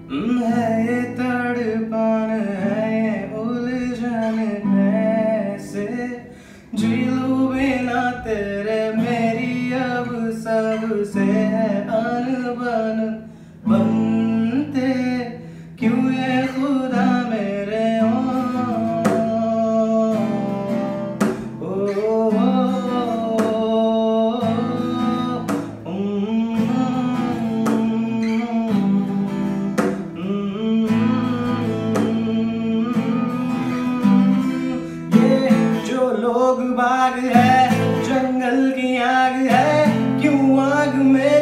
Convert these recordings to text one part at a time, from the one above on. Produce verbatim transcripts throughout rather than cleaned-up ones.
है ये तड़पन, है ये उलझन, कैसे जी लूं बिना तेरे, मेरी अब सबसे है अनबन। बनते क्यों ये खुदा मेरे हो, लोग बाग है, जंगल की आग है, क्यों आग में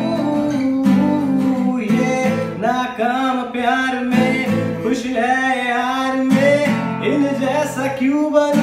जलूं। ये नाकाम प्यार में, खुश है यार में, इन जैसा क्यों बनूं।